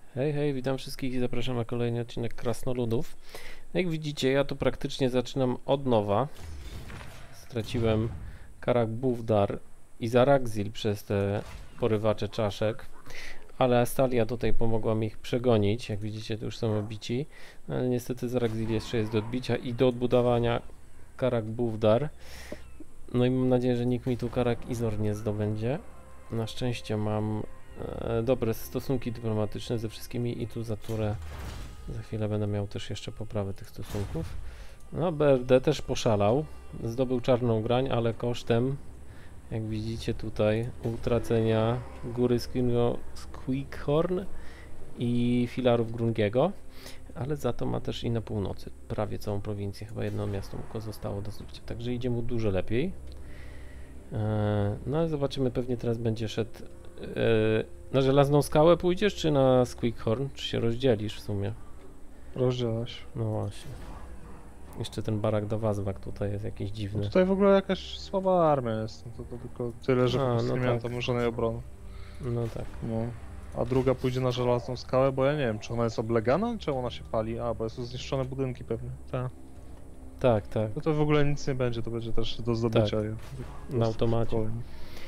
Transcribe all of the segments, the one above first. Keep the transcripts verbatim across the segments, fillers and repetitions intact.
Hej, hej, witam wszystkich i zapraszam na kolejny odcinek Krasnoludów. Jak widzicie, ja tu praktycznie zaczynam od nowa. Straciłem Karak Buvdar i Zarakzil przez te porywacze czaszek, ale Astalia tutaj pomogła mi ich przegonić. Jak widzicie, to już są obici, ale niestety Zarakzil jeszcze jest do odbicia i do odbudowania Karak Buvdar. No i mam nadzieję, że nikt mi tu Karak Izor nie zdobędzie. Na szczęście mam e, dobre stosunki dyplomatyczne ze wszystkimi i tu za turę za chwilę będę miał też jeszcze poprawę tych stosunków. No, B R D też poszalał, zdobył czarną grań, ale kosztem, jak widzicie tutaj, utracenia góry Squeakhorn i filarów Grungiego, ale za to ma też i na północy prawie całą prowincję, chyba jedno miasto mu zostało do zdobycia, także idzie mu dużo lepiej. No ale zobaczymy, pewnie teraz będzie szedł na Żelazną Skałę pójdziesz, czy na Squeakhorn, czy się rozdzielisz w sumie? Rozdzielać. No właśnie. Jeszcze ten barak do Wazwak tutaj jest jakiś dziwny. Tutaj w ogóle jakaś słaba armia jest, no to, to tylko tyle, że A, po prostu no nie miałem tak. tam żadnej obrony. No tak. No. A druga pójdzie na Żelazną Skałę, bo ja nie wiem, czy ona jest oblegana, czy ona się pali? A, bo są zniszczone budynki pewnie. Tak. Tak, tak. No to w ogóle nic nie będzie, to będzie też do zdobycia. Tak. je. Na automacie. Kolejny.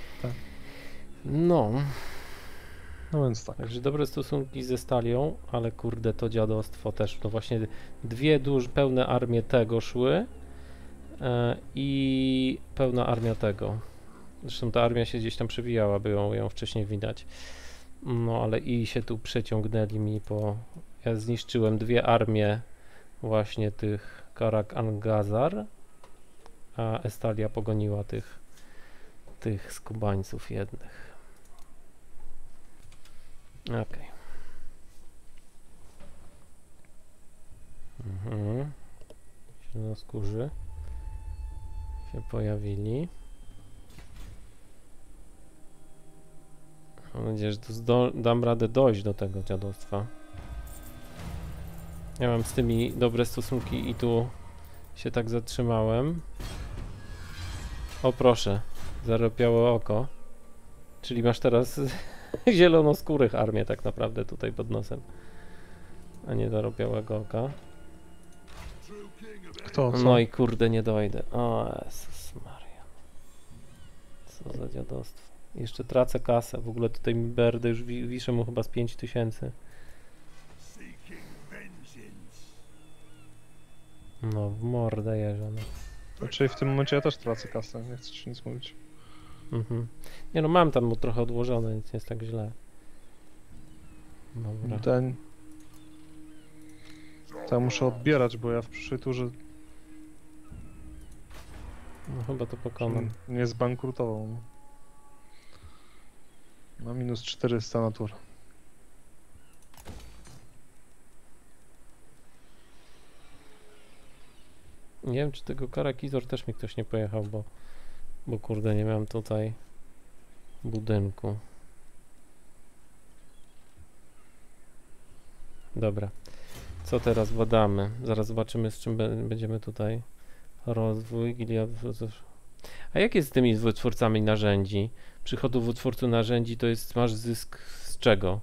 No, No więc tak. także dobre stosunki ze Stalią, ale kurde to dziadostwo też. No właśnie dwie duże, pełne armie tego szły e, i pełna armia tego. Zresztą ta armia się gdzieś tam przewijała, by ją, ją wcześniej widać. No ale i się tu przeciągnęli mi po... Ja zniszczyłem dwie armie właśnie tych Karak Angazar, a Estalia pogoniła tych tych skubańców jednych. Okej. Okay. Mhm. Zielonoskórzy się pojawili. Mam nadzieję, że to zdo- dam radę dojść do tego dziadostwa. Ja mam z tymi dobre stosunki i tu się tak zatrzymałem. O proszę, zarobiało oko. Czyli masz teraz zielonoskórych armię tak naprawdę tutaj pod nosem, a nie zarobiałego oka. Kto, co? No i kurde nie dojdę. O Jezus Maria. Co za dziadostwo. Jeszcze tracę kasę. W ogóle tutaj mi B R D już wi wiszę mu chyba z pięć tysięcy. No w mordę jeża. No. Znaczy w tym momencie ja też tracę kasę, nie chcę ci nic mówić. Mhm. Nie no mam tam mu trochę odłożone, więc nie jest tak źle. Dobra. Ten... To ja muszę odbierać, bo ja w przyszłej turze No chyba to pokonam. nie zbankrutował. no. Na minus czterysta na turę. Nie wiem, czy tego Karakizor też mi ktoś nie pojechał, bo, bo kurde nie miałem tutaj budynku. Dobra, co teraz badamy? Zaraz zobaczymy, z czym be będziemy tutaj. Rozwój, Gilead. A jak jest z tymi wytwórcami narzędzi? Przychodów wytwórcy narzędzi to jest, masz zysk z czego?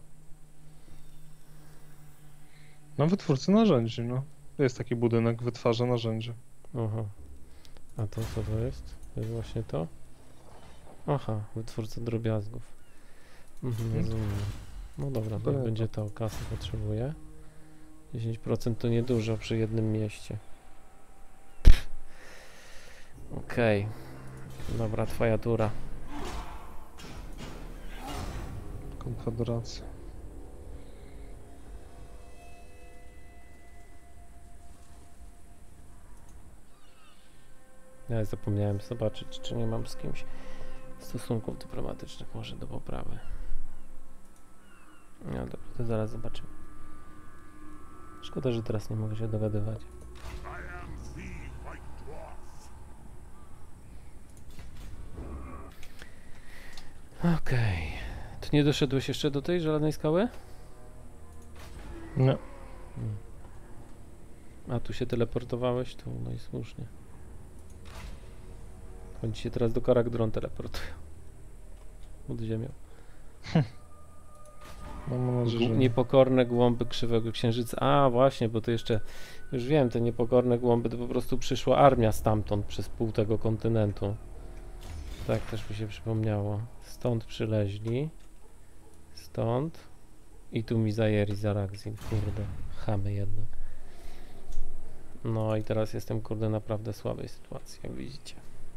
No wytwórcy narzędzi, no. Jest taki budynek, wytwarza narzędzie. Aha. A to co to jest? To jest właśnie to? Aha, wytwórca drobiazgów. Mhm, rozumiem. No dobra, to będzie to, kasy potrzebuję. dziesięć procent to niedużo przy jednym mieście. Okej. Okay. Dobra, twoja tura. Konfederacja. Ja zapomniałem zobaczyć, czy nie mam z kimś stosunków dyplomatycznych może do poprawy. No dobra, to zaraz zobaczymy. Szkoda, że teraz nie mogę się dogadywać. Okej. Okay. Tu nie doszedłeś jeszcze do tej żelaznej skały? Nie. Hmm. A tu się teleportowałeś? Tu, no i słusznie. Oni się teraz do Karak Dron teleportują. Pod ziemią. Mam nadzieję, że Gł- nie. Niepokorne głąby krzywego księżyca. A właśnie, bo to jeszcze, już wiem, te niepokorne głąby to po prostu przyszła armia stamtąd przez pół tego kontynentu. Tak też mi się przypomniało. Stąd przyleźli. Stąd. I tu mi zajęli Zarakzil. Kurde, chamy jedne. No i teraz jestem, kurde, naprawdę słabej sytuacji, jak widzicie.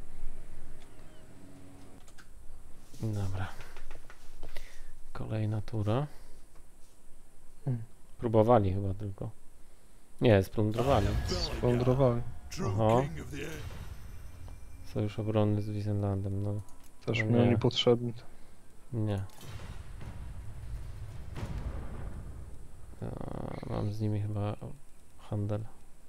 Dobra. Kolejna tura. Hmm. Próbowali chyba tylko. Nie, splądrowali. Splądrowali. Aha. Sojusz obronny z Wisenlandem, no Też No mi nie. oni potrzebni. nie. A, mam z nimi chyba handel.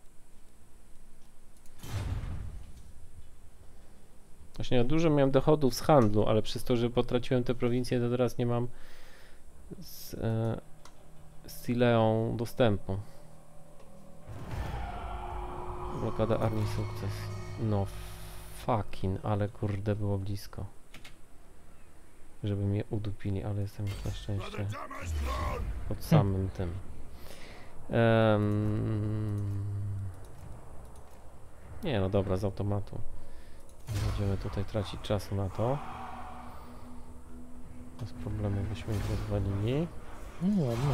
Właśnie ja dużo miałem dochodów z handlu, ale przez to, że potraciłem te prowincje, to teraz nie mam z, e, z Tileą dostępu. Blokada armii sukces. No fucking, ale kurde było blisko. Żeby mnie udupili, ale jestem już na szczęście pod samym tym. Em, Nie no dobra, z automatu. Nie będziemy tutaj tracić czasu na to. Bez problemu byśmy ich rozwalili. No ładnie.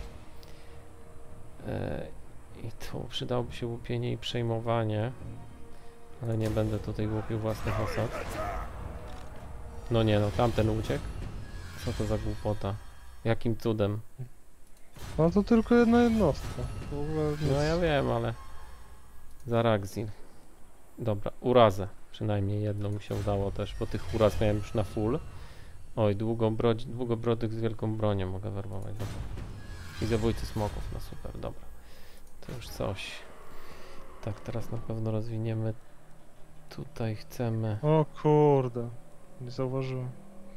E, I tu przydałoby się łupienie i przejmowanie. Ale nie będę tutaj łupił własnych osad. No nie no, tamten uciekł. Co to za głupota? Jakim cudem? No to tylko jedna jednostka. W ogóle nic. No ja wiem, ale... Zarakzil. Dobra, urazę. Przynajmniej jedną mi się udało też, bo tych uraz miałem już na full. Oj, długobrodzi, długobrodych z wielką bronią mogę werbować, dobra. I zabójcy smoków, no super, dobra. To już coś. Tak, teraz na pewno rozwiniemy. Tutaj chcemy... O kurde. Nie zauważyłem.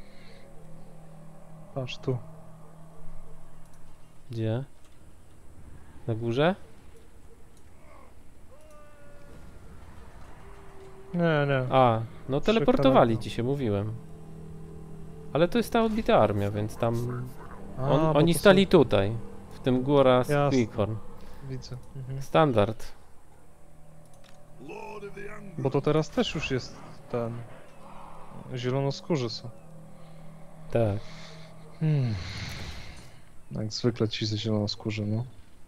Aż tu. Gdzie? Na górze? Nie, nie. A, no Trzy teleportowali kanapy. ci się, mówiłem. Ale to jest ta odbita armia, więc tam... A, On, bo oni to są- stali tutaj. W tym góra Jasne. Quighorn. Widzę. Mhm. Standard. Bo to teraz też już jest ten... Zielonoskórzy są. Tak. Hmm. Jak zwykle ci ze zielonoskórzy, no.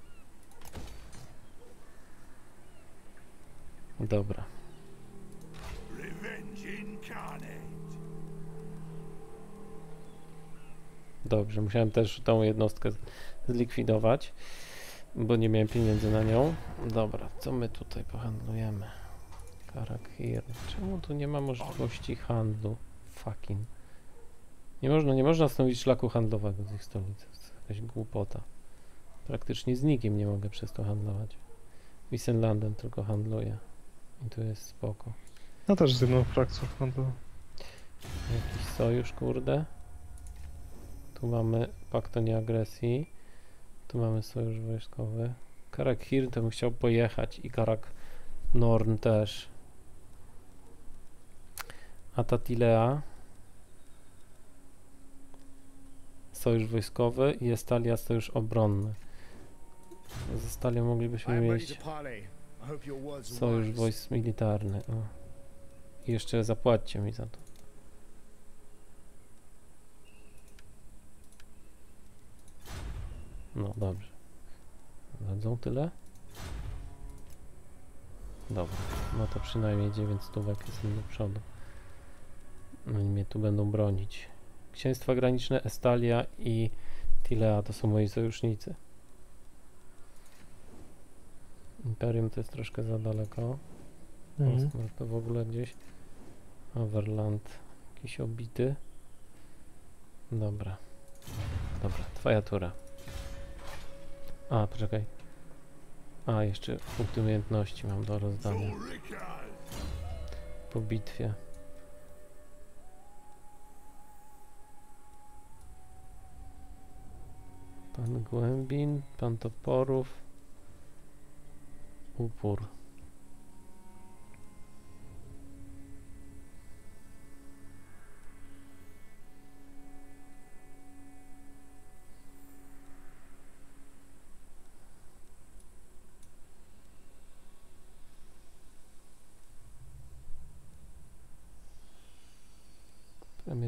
Dobra. Dobrze, musiałem też tą jednostkę z- zlikwidować, bo nie miałem pieniędzy na nią. Dobra, co my tutaj pohandlujemy? Karakhir. Czemu tu nie ma możliwości handlu? Fucking. Nie można, nie można stanowić szlaku handlowego z ich stolicy. To jest jakaś głupota. Praktycznie z nikim nie mogę przez to handlować. Wisenlandem tylko handluję. I tu jest spoko. Ja też z jedną frakcją handlu. Jakiś sojusz, kurde. Tu mamy pakt o nieagresji. Tu mamy sojusz wojskowy. Karakhir to bym chciał pojechać i Karak Norn też. Atatilea. Sojusz wojskowy i Estalia sojusz obronny. Z Estalią moglibyśmy mieć sojusz wojsk militarny. O. I jeszcze zapłaćcie mi za to. No dobrze. Dadzą tyle? Dobra, no to przynajmniej dziewięć stówek jest mi do przodu. Oni mnie tu będą bronić. Księstwa graniczne Estalia i Tilea to są moi sojusznicy. Imperium to jest troszkę za daleko. Mhm. Ostmar to w ogóle gdzieś. Overland jakiś obity. Dobra. Dobra, twoja tura. A, poczekaj. A, jeszcze punkty umiejętności mam do rozdania. Po bitwie. Pan Głębin, pan Toporów. Upór.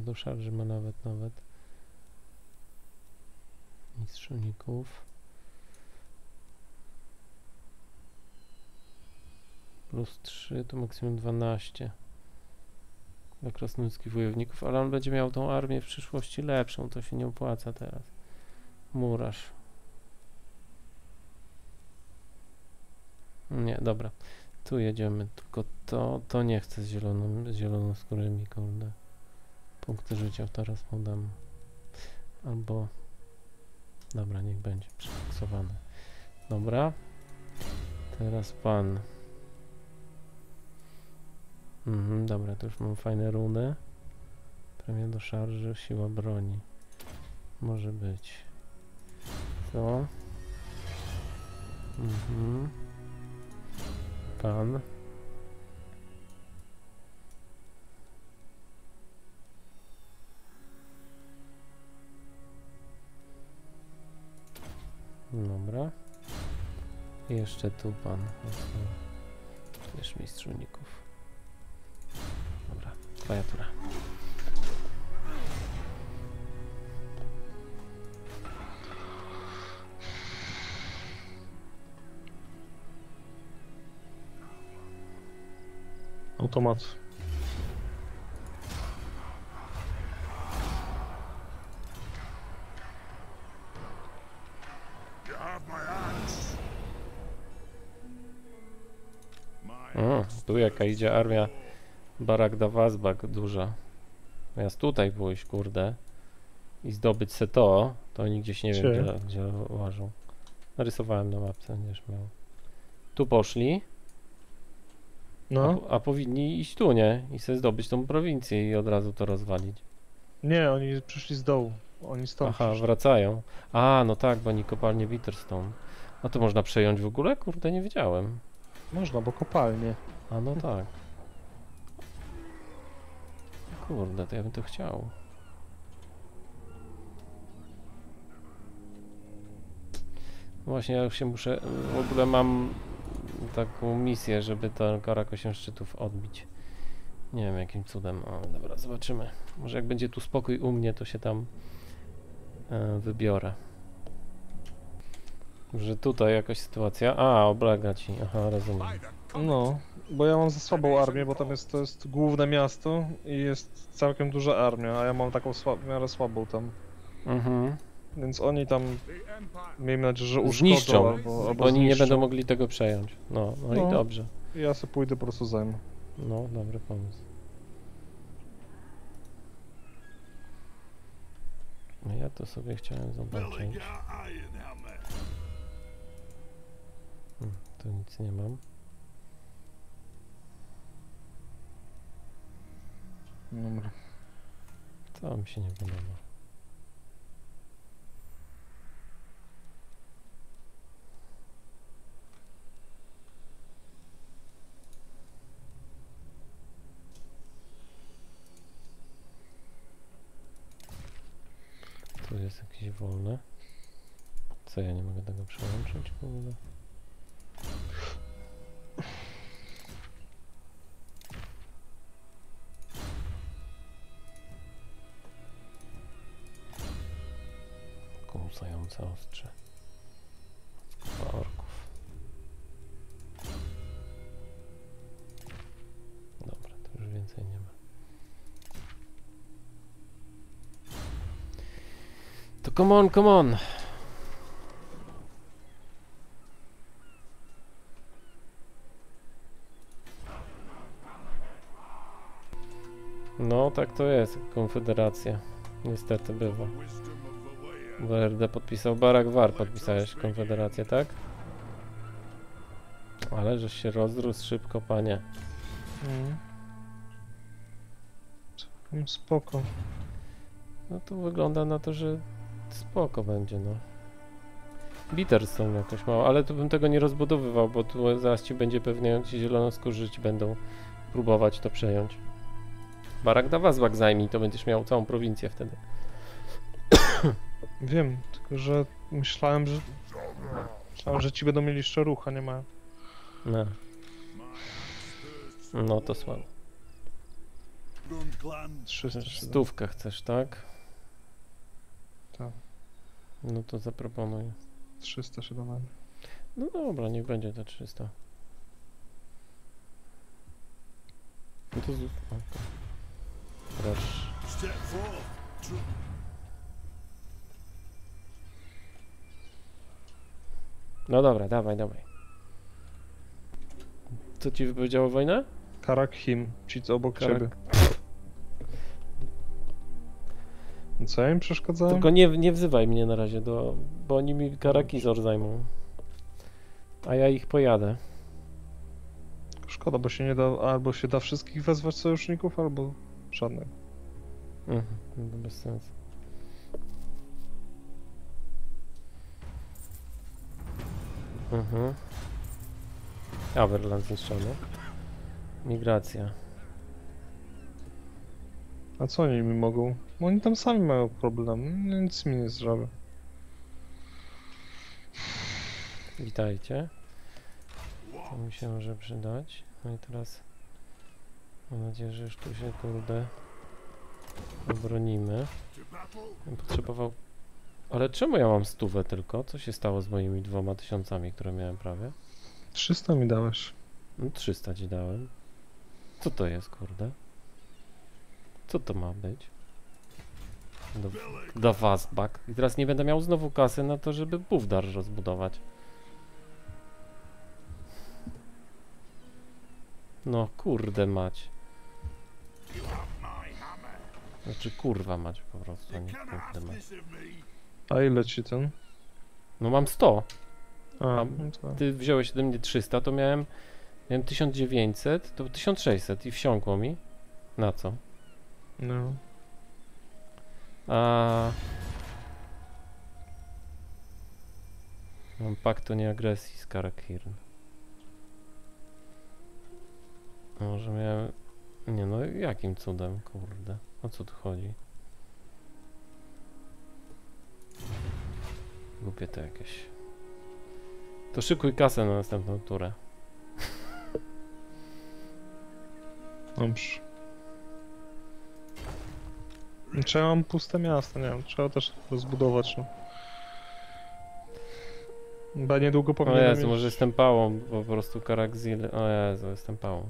do szarży ma nawet, nawet. Mistrz uników. Plus trzy to maksimum dwanaście. Dla krasnoludzkich wojowników, ale on będzie miał tą armię w przyszłości lepszą, to się nie opłaca teraz. Murarz. Nie, dobra. Tu jedziemy, tylko to, to nie chcę z zieloną, z zielonoskórymi, kurde. Punkty życia teraz mu dam. Albo... Dobra, niech będzie przefiksowane. Dobra. Teraz pan. Mhm, dobra, to już mam fajne runy. Premia do szarży, siła broni. Może być. Co? Mhm. Pan. Dobra. I jeszcze tu pan. Wiesz, mistrz uników. Dobra, klawiatura. Automat. O, tu jaka idzie armia Barak Davazbak duża. Zamiast tutaj pójść, kurde, i zdobyć se to, to oni gdzieś nie wiem gdzie, gdzie łażą. Narysowałem na mapce, będziesz miał. Tu poszli, No. a, a powinni iść tu, nie? I sobie zdobyć tą prowincję i od razu to rozwalić. Nie, oni przyszli z dołu. Oni stąd Aha, przyszli. wracają. A, no tak, bo oni kopalnię Bitterstone. A to można przejąć w ogóle? Kurde, nie wiedziałem. Można, bo kopalnie. A no tak. Kurde, to ja bym to chciał. Właśnie ja już się muszę... W ogóle mam taką misję, żeby ten Karak osiem szczytów odbić. Nie wiem jakim cudem. O, dobra, zobaczymy. Może jak będzie tu spokój u mnie, to się tam e, wybiorę. Że tutaj jakaś sytuacja... A, oblega ci. Aha, rozumiem. No, bo ja mam za słabą armię, bo tam jest, to jest główne miasto i jest całkiem duża armia, a ja mam taką sła w miarę słabą tam. Mhm. Więc oni tam, miejmy nadzieję, że uszkodzą Zniszczą, albo, albo Oni nie zniszczą. będą mogli tego przejąć. No, no, No. i dobrze. Ja sobie pójdę, po prostu zajmę. No, dobry pomysł. No ja to sobie chciałem zobaczyć. Hmm, tu nic nie mam. Dobra. To mi się nie podoba. Tu jest jakieś wolne. Co, ja nie mogę tego przełączyć w ogóle? Kąsające ostrze. Skupa orków. Dobra, to już więcej nie ma. To come on, come on! No, tak to jest, Konfederacja. Niestety bywa. W R D podpisał Barak War, podpisałeś Konfederację, tak? Ale żeś się rozrósł szybko, panie. Mhm. Całkiem spoko. No to wygląda na to, że spoko będzie, no. Bitterstone jakoś mało, ale tu bym tego nie rozbudowywał, bo tu zaraz ci będzie pewnie ci zielonoskórzy ci będą próbować to przejąć. Barak Davazbak zajmij, to będziesz miał całą prowincję wtedy. Wiem, tylko że myślałem, że... Myślałem, że ci będą mieli jeszcze ruch, a nie mają. No. No to słabo. trzysta Przecież siedem. stówkę chcesz, tak? Tak. No to zaproponuj. trzysta siedem. No dobra, niech będzie te trzysta. No to z... o, to. Proszę. No dobra, dawaj, dawaj. Co ci wypowiedziało wojnę? Karak Him, ci co obok Karak- ciebie. Co ja im przeszkadzałem? Tylko nie, nie wzywaj mnie na razie, do, bo oni mi Karakizor zajmą. A ja ich pojadę. Szkoda, bo się nie da, albo się da wszystkich wezwać sojuszników, albo żadnych. Mhm, no to bez sensu. Mhm. Averland zniszczony. Migracja. A co oni mi mogą? Bo oni tam sami mają problem, nic mi nie zrobię. Witajcie. To mi się może przydać. No i teraz mam nadzieję, że już tu się kurde obronimy. Bym potrzebował... Ale czemu ja mam stówę tylko? Co się stało z moimi dwoma tysiącami, które miałem prawie? trzysta mi dałeś. No trzysta ci dałem. Co to jest, kurde? Co to ma być? Do, do fastback. I teraz nie będę miał znowu kasy na to, żeby Bufdar rozbudować. No kurde mać. Znaczy kurwa mać po prostu, a nie kurde mać. A ile ci ten? No mam sto. A, A no to... Ty wziąłeś ode mnie trzysta, to miałem, miałem tysiąc dziewięćset, to tysiąc sześćset i wsiąkło mi. Na co? No. A... Mam pakt o nieagresji z Karak-Hirn. Może miałem... Nie no, jakim cudem, kurde. O co tu chodzi? Głupie to jakieś. To szykuj kasę na następną turę. Dobrze. Czy ja mam puste miasto? Nie wiem, trzeba też rozbudować, no. Chyba niedługo O powinienem Jezu, mieć... może jestem pałą, po prostu Karak-Zil. O Jezu, jestem pałą.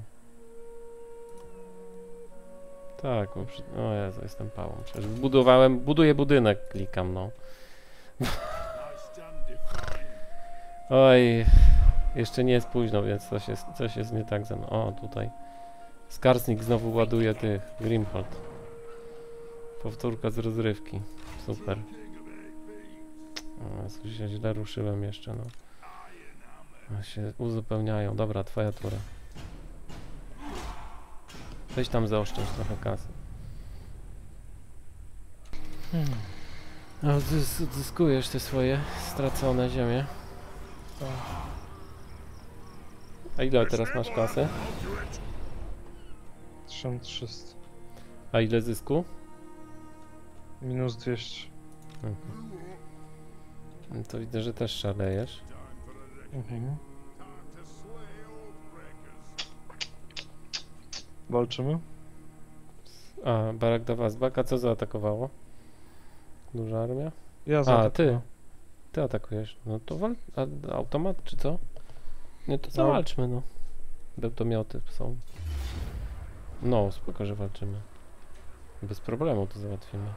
Tak, bo przy... o Jezu, jestem pałą. Przecież budowałem, buduję budynek, klikam, no. Oj, jeszcze nie jest późno, więc coś jest, coś jest nie tak ze mną. O, tutaj. Skarsnik znowu ładuje tych, Grimhold. Powtórka z rozrywki. Super. O Jezu, się źle ruszyłem jeszcze, no. A się uzupełniają. Dobra, twoja tura. Weź tam zaoszczędź trochę kasy. Hmm. No, zys- odzyskujesz te swoje stracone ziemie. Tak. A ile teraz masz kasy? tysiąc trzysta. A ile zysku? Minus dwieście. Mhm. No to widzę, że też szalejesz. Mhm. Walczymy? A, Barak Davazbak, a co zaatakowało? Duża armia? Ja A, zaatakowałem. ty. Ty atakujesz. No to wal... A, automat, czy co? Nie, to No. zawalczmy, no. Bełtomioty są. No, spoko, że walczymy. Bez problemu to załatwimy.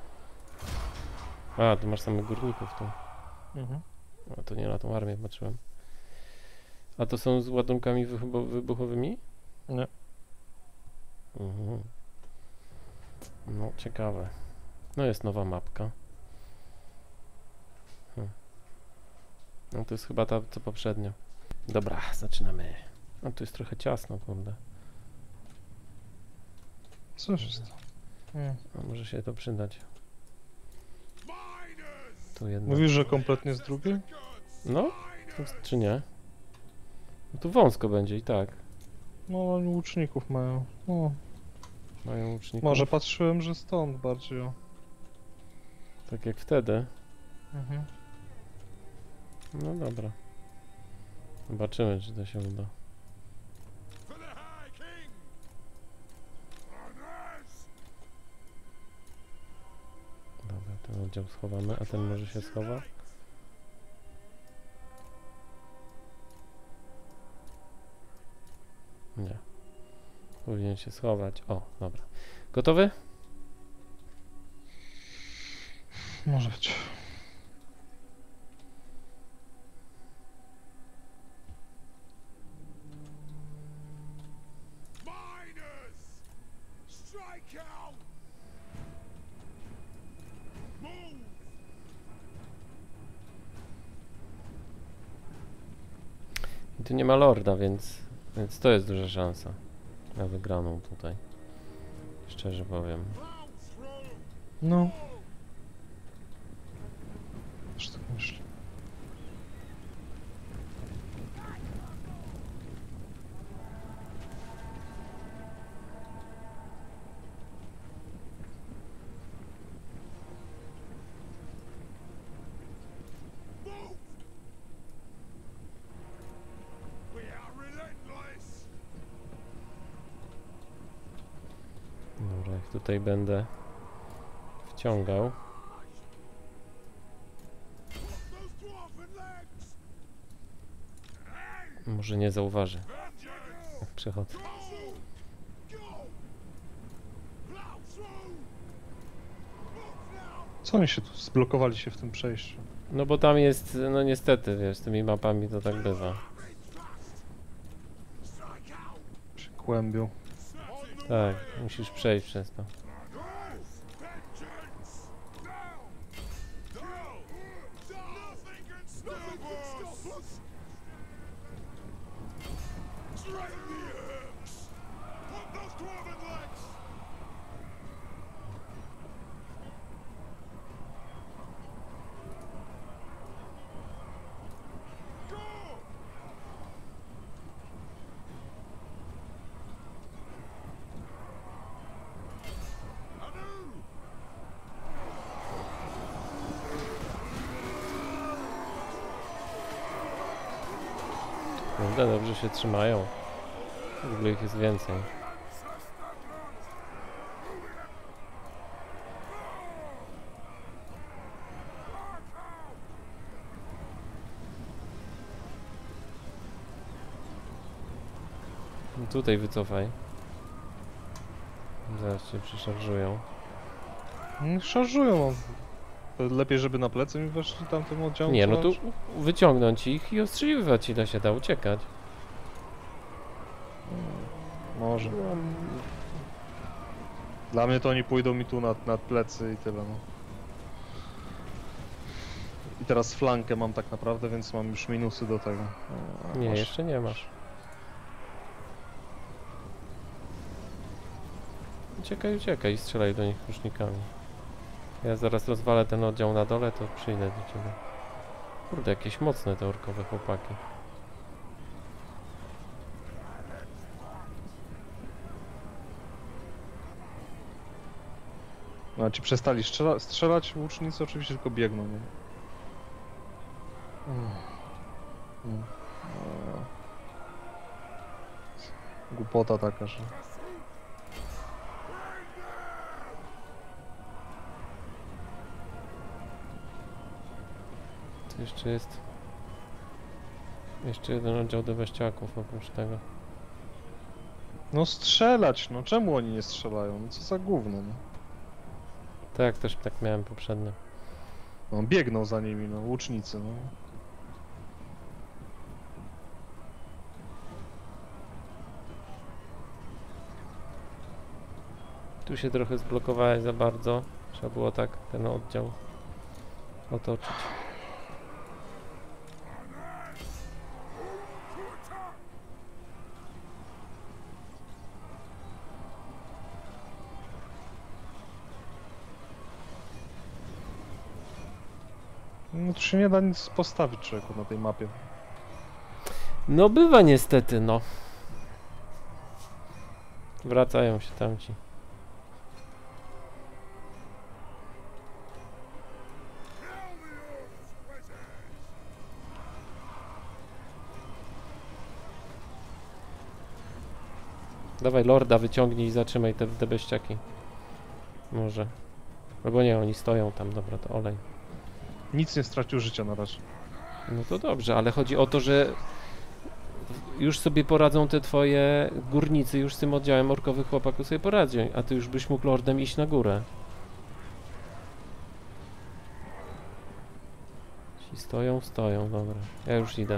A, tu masz samych górników tu. Mhm. A to nie na tą armię patrzyłem. A to są z ładunkami wybucho- wybuchowymi? Nie. Mhm. No, ciekawe. No jest nowa mapka. Hm. No to jest chyba ta, co poprzednio. Dobra, zaczynamy. No tu jest trochę ciasno, kurde. Co się stało? Hmm. A może się to przydać. Tu jedna. Mówisz, że kompletnie z drugiej? No? Czy nie? No tu wąsko będzie i tak. No, oni łuczników mają. No, Mają łuczników. może patrzyłem, że stąd bardziej, o. Tak jak wtedy. Mhm. No dobra. Zobaczymy, czy to się uda. oddział schowamy, a ten może się schowa. Nie. Powinien się schować. O, dobra. Gotowy? Może być. I tu nie ma lorda, więc, więc to jest duża szansa na wygraną tutaj. Szczerze powiem. No. Też tak myślę. Dobra, jak tutaj będę wciągał. Może nie zauważy, jak przechodzę. Co oni się tu zblokowali się w tym przejściu? No bo tam jest, no niestety, wiesz, z tymi mapami to tak bywa. Się kłębią. Tak, musisz przejść przez to. Kurde, dobrze się trzymają. W ogóle ich jest więcej. No tutaj wycofaj. Zaraz cię przeszarżują. No, szarżują. To lepiej, żeby na plecy mi weszli tamtym oddziałom. Nie, no tu strzelać? wyciągnąć ich i ostrzeliwać ile się da, uciekać. Może. Dla mnie to oni pójdą mi tu nad, nad plecy i tyle, no. I teraz flankę mam tak naprawdę, więc mam już minusy do tego. A, Nie, masz. jeszcze nie masz. Uciekaj, uciekaj i strzelaj do nich rusznikami. Ja zaraz rozwalę ten oddział na dole, to przyjdę do ciebie. Kurde, jakieś mocne te orkowe chłopaki. No, ci przestali strzela strzelać, łucznicy oczywiście tylko biegną. Nie? Mm. Mm. No. Głupota taka, że... Tu jeszcze jest... Jeszcze jeden oddział do wieściaków oprócz tego. No strzelać, no czemu oni nie strzelają? No co za gówno, no. Tak, też tak miałem poprzednio. No biegną za nimi, no, łucznicy, no. Tu się trochę zblokowałeś za bardzo. Trzeba było tak ten oddział otoczyć. No tu się nie da nic postawić człowieku na tej mapie. No bywa niestety, no. Wracają się tamci. Dawaj lorda, wyciągnij i zatrzymaj te, te beściaki. Może. Albo nie, oni stoją tam, dobra, to olej. Nic nie stracił życia na razie. No to dobrze, ale chodzi o to, że już sobie poradzą te twoje górnicy, już z tym oddziałem orkowych chłopaków sobie poradzą, a ty już byś mógł lordem iść na górę. Ci stoją, stoją, dobra. Ja już idę.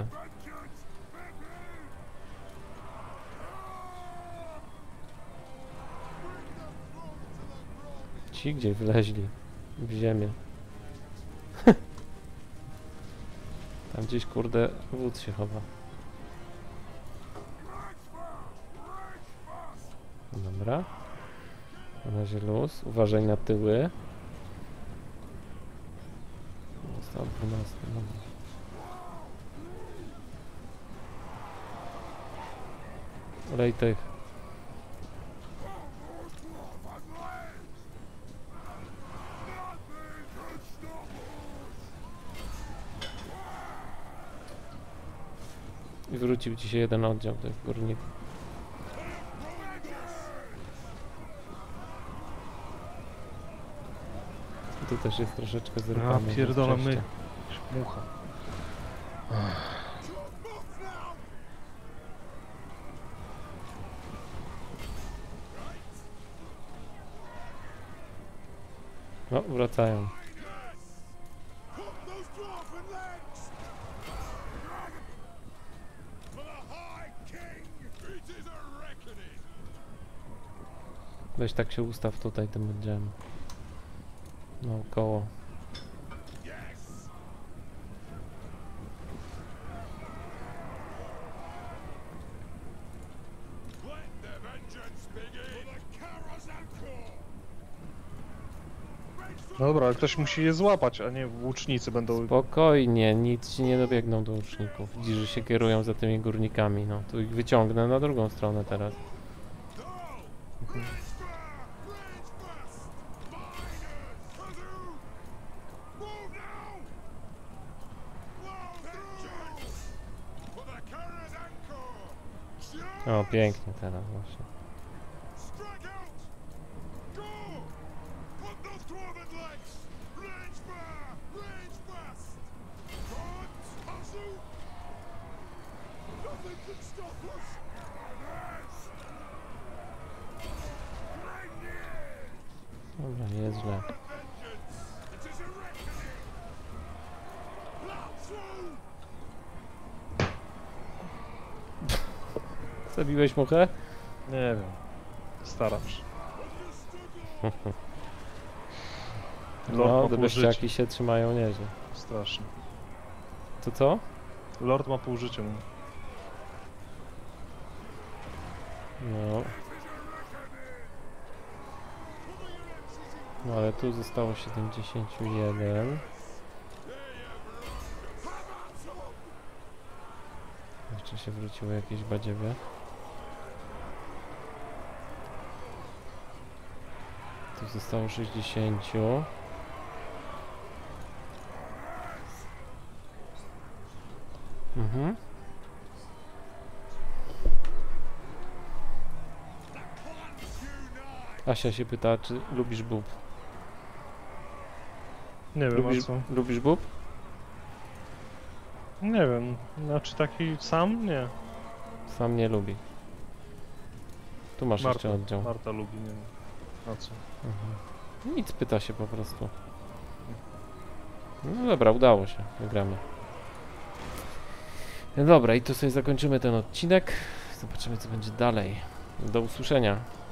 Ci gdzie wleźli? W ziemię. Tam gdzieś, kurde, wódz się chowa. Dobra. Na razie luz. Uważaj na tyły. Został dwunasty. Dobra. Olej tych. I wrócił ci się jeden oddział tych górników. Tu też jest troszeczkę zerwane. A pierdolę, my. Mucha. No, wracają. Weź tak się ustaw tutaj tym oddziałem. Naokoło. Dobra, ale ktoś musi je złapać, a nie łucznicy będą... Spokojnie, nic ci nie dobiegną do łuczników. Widzisz, że się kierują za tymi górnikami, no. Tu ich wyciągnę na drugą stronę teraz. Mhm. O, pięknie teraz właśnie. Dobra, nie jest źle. Zabiłeś muchę? Nie wiem. Staram się. Lord No, ma pół życia. debeszczaki się trzymają nieźle. Strasznie. To co? Lord ma pół życia. No. No ale tu zostało siedemdziesiąt jeden. Jeszcze się wróciło jakieś badziewie. Tu zostało sześćdziesiąt. Mhm. Asia się pyta, czy lubisz bób? Nie wiem, Lubisz, a co? lubisz bób? Nie wiem. Znaczy taki sam? Nie. Sam nie lubi. Tu masz Marta, jeszcze oddział. Marta lubi, nie wiem. A co? Mhm. Nic, pyta się po prostu. No dobra, udało się. Wygramy. No dobra, i tu sobie zakończymy ten odcinek. Zobaczymy, co będzie dalej. Do usłyszenia.